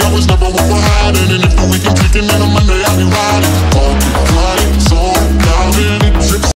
always never what we're hiding. And if the weekend kicking in on Monday, I'll be riding.